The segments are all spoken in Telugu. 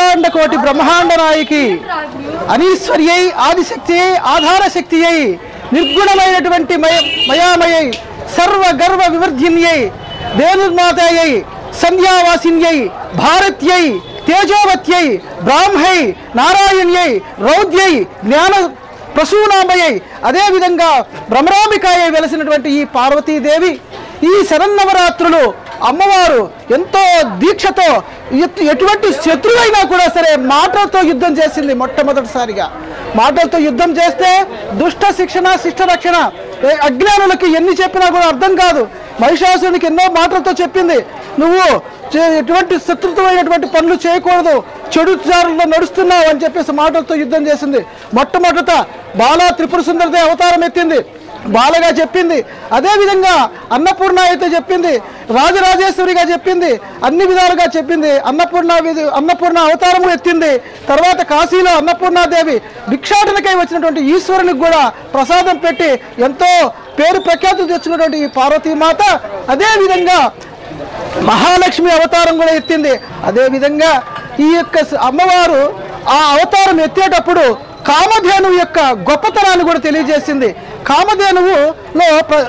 అఖిలాండ కోటి బ్రహ్మాండ నాయకి అనీశ్వర్యై ఆదిశక్తియై ఆధార శక్తియై నిర్గుణమైనటువంటి మయామయై సర్వ గర్వ వివర్ధిన్యై దేనుర్మాతయై సంధ్యావాసిన్యై భారత్యై తేజోవత్యై బ్రాహ్మై నారాయణ్యై రౌద్యై జ్ఞాన ప్రసూనాంబయై అదేవిధంగా భ్రమరాంబికాయై వెలసినటువంటి ఈ పార్వతీదేవి ఈ శరన్నవరాత్రులు అమ్మవారు ఎంతో దీక్షతో ఎటువంటి శత్రువైనా కూడా సరే మాటలతో యుద్ధం చేసింది. మొట్టమొదటిసారిగా మాటలతో యుద్ధం చేస్తే దుష్ట శిక్షణ శిష్ట రక్షణ. అజ్ఞానులకి ఎన్ని చెప్పినా కూడా అర్థం కాదు. మహిషాసురునికి ఎన్నో మాటలతో చెప్పింది, నువ్వు ఎటువంటి శత్రుత్వమైనటువంటి పనులు చేయకూడదు, చెడు దారుల్లో నడుస్తున్నావు అని చెప్పేసి మాటలతో యుద్ధం చేసింది. మొట్టమొదట బాలా త్రిపుర సుందరిదే అవతారం ఎత్తింది, బాలగా చెప్పింది. అదేవిధంగా అన్నపూర్ణ అయితే చెప్పింది, రాజరాజేశ్వరిగా చెప్పింది, అన్ని విధాలుగా చెప్పింది. అన్నపూర్ణ అవతారము ఎత్తింది. తర్వాత కాశీలో అన్నపూర్ణాదేవి భిక్షాటనకై వచ్చినటువంటి ఈశ్వరునికి కూడా ప్రసాదం పెట్టి ఎంతో పేరు ప్రఖ్యాతులు తెచ్చుకున్నటువంటి ఈ పార్వతీమాత అదేవిధంగా మహాలక్ష్మి అవతారం కూడా ఎత్తింది. అదేవిధంగా ఈ యొక్క అమ్మవారు ఆ అవతారం ఎత్తేటప్పుడు కామధేనువు యొక్క గొప్పతనాన్ని కూడా తెలియజేసింది. కామధేనువులో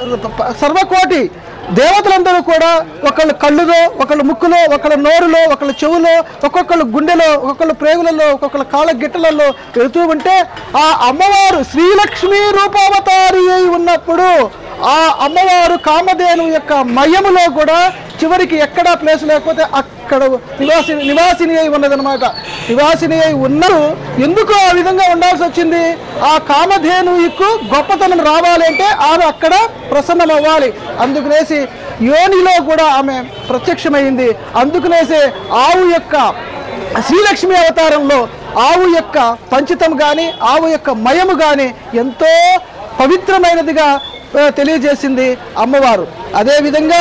సర్వకోటి దేవతలందరూ కూడా ఒకళ్ళు కళ్ళులో, ఒకళ్ళు ముక్కులో, ఒకళ్ళ నోరులో, ఒకళ్ళ చెవులో, ఒక్కొక్కళ్ళు గుండెలో, ఒక్కొక్కళ్ళు ప్రేగులలో, ఒక్కొక్కళ్ళ కాళ్ళ గిట్టలలో వెళుతూ ఉంటే ఆ అమ్మవారు శ్రీలక్ష్మీ రూపావతారి అయి ఉన్నప్పుడు ఆ అమ్మవారు కామధేను యొక్క మయములో కూడా చివరికి ఎక్కడా ప్లేస్ లేకపోతే అక్కడ నివాసిని అయి ఉన్నదనమాట. నివాసిని అయి ఉన్నారు. ఎందుకు ఆ విధంగా ఉండాల్సి వచ్చింది? ఆ కామధేనుకు గొప్పతనం రావాలి అంటే ఆమె అక్కడ ప్రసన్నం అవ్వాలి. అందుకునేసి యోనిలో కూడా ఆమె ప్రత్యక్షమైంది. అందుకునేసి ఆవు యొక్క శ్రీలక్ష్మి అవతారంలో ఆవు యొక్క పంచితం కానీ ఆవు యొక్క మయము కానీ ఎంతో పవిత్రమైనదిగా తెలియజేసింది అమ్మవారు. అదేవిధంగా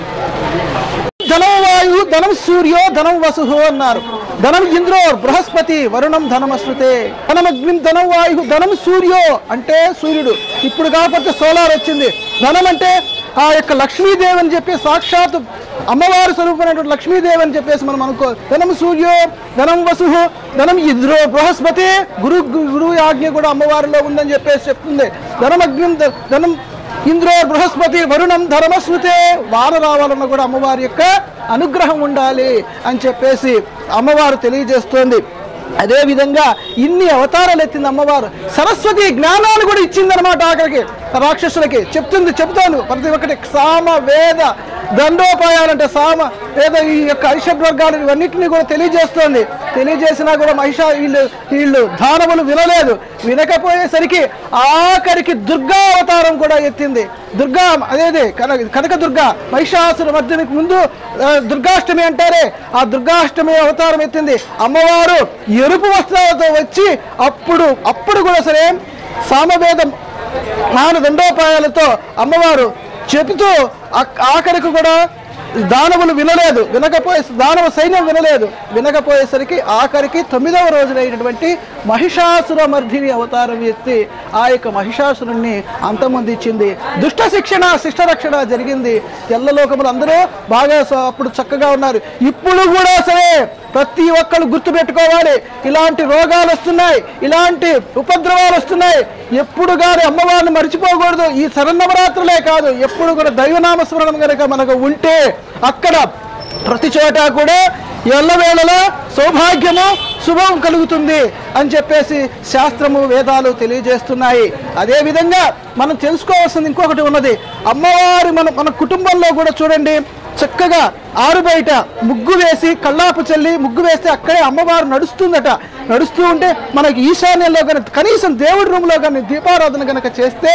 ధనం వాయు ధనం సూర్యో ధనం వసు అన్నారు. ధనం ఇంద్రో బృహస్పతి వరుణం ధనమశ్రుతే. ధనమగ్ని ధనం వాయు ధనం సూర్యో అంటే సూర్యుడు. ఇప్పుడు కాకపోతే సోలార్ వచ్చింది. ధనం అంటే ఆ యొక్క లక్ష్మీదేవి అని చెప్పి సాక్షాత్ అమ్మవారి స్వరూపమైనటువంటి లక్ష్మీదేవి అని చెప్పేసి మనం అనుకో. ధనం సూర్యో ధనం వసు ధనం ఇంద్రో బృహస్పతి. గురువు ఆజ్ఞ కూడా అమ్మవారిలో ఉందని చెప్పేసి చెప్తుంది. ధనమగ్ని ధనం ఇంద్రో బృహస్పతి వరుణం ధర్మశ్రుతే. వాన రావాలన్న కూడా అమ్మవారి యొక్క అనుగ్రహం ఉండాలి అని చెప్పేసి అమ్మవారు తెలియజేస్తోంది. అదేవిధంగా ఇన్ని అవతారాలు ఎత్తింది అమ్మవారు. సరస్వతి జ్ఞానాన్ని కూడా ఇచ్చిందనమాట ఆఖరికి రాక్షసులకి. చెప్తాను ప్రతి ఒక్కటి సామ వేద దండోపాయాలంటే సామ వేద ఈ యొక్క అరిషడ్వర్గాలు ఇవన్నింటినీ కూడా తెలియజేస్తోంది. తెలియజేసినా కూడా వీళ్ళు దానవులు వినలేదు. వినకపోయేసరికి ఆఖరికి దుర్గా అవతారం కూడా ఎత్తింది. దుర్గా అదేదే కనక దుర్గా మహిషాసుర మర్దినికి ముందు దుర్గాష్టమి అంటారే, ఆ దుర్గాష్టమి అవతారం ఎత్తింది అమ్మవారు. ఎరుపు వస్త్రాలతో వచ్చి అప్పుడు కూడా సరే సామవేదం దండోపాయాలతో అమ్మవారు చెబుతూ ఆఖరికి కూడా దానవులు వినలేదు. దానవ సైన్యం వినకపోయేసరికి ఆఖరికి 9వ రోజునైనటువంటి మహిషాసుర మర్దిని అవతారం ఎత్తి ఆ యొక్క మహిషాసురుణ్ణి అంతమొందించింది. దుష్ట శిక్షణ శిష్ట రక్షణ జరిగింది. తెల్లలోకములు అందరూ బాగా అప్పుడు చక్కగా ఉన్నారు. ఇప్పుడు కూడా సరే ప్రతి ఒక్కరు గుర్తుపెట్టుకోవాలి, ఇలాంటి రోగాలు వస్తున్నాయి, ఇలాంటి ఉపద్రవాలు వస్తున్నాయి. ఎప్పుడు కానీ అమ్మవారిని మర్చిపోకూడదు. ఈ శరన్నవరాత్రులే కాదు, ఎప్పుడు కూడా దైవనామస్మరణం కనుక మనకు ఉంటే అక్కడ ప్రతి చోట కూడా ఎల్లవేళలా సౌభాగ్యము శుభం కలుగుతుంది అని చెప్పేసి శాస్త్రము వేదాలు తెలియజేస్తున్నాయి. అదేవిధంగా మనం తెలుసుకోవాల్సింది ఇంకొకటి ఉన్నది. అమ్మవారి మన కుటుంబంలో కూడా చూడండి, చక్కగా ఆరు బయట ముగ్గు వేసి కళ్ళాపు చల్లి ముగ్గు వేస్తే అక్కడే అమ్మవారు నడుస్తుందట. నడుస్తూ ఉంటే మనకి ఈశాన్యంలో కనుక కనీసం దేవుడి రూమ్లో కానీ దీపారాధన కనుక చేస్తే,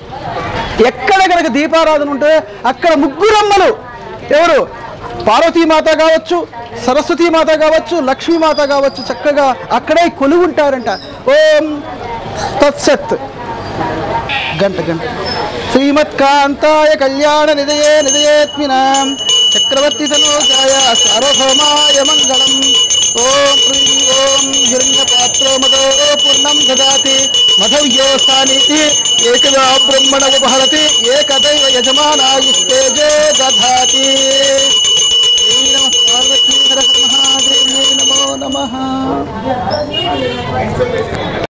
ఎక్కడ కనుక దీపారాధన ఉంటే అక్కడ ముగ్గురమ్మలు ఎవరు పార్వతీమాత కావచ్చు, సరస్వతీమాత కావచ్చు, లక్ష్మీమాత కావచ్చు, చక్కగా అక్కడే కొలువుంటారంట. ఓం తత్సత్. గంట శ్రీమత్కాంతాయ కళ్యాణ నిదయేత్మినాం చక్రవర్తి తనోజాయ సార్వభౌమాయ మంగళం. ఓం ఓం హిరణ్యపాత్రో మదో పూర్ణం దదాతి మధవ్యోస్థానీతి ఏకదా బ్రహ్మణ ఉపహరతి ఏకదైవ యజమానాయుస్తేజో దధాతి. శ్రీ నమః పార్వతీ హర మహాదేవ్యై నమో నమః. ధన్యవాదాలు.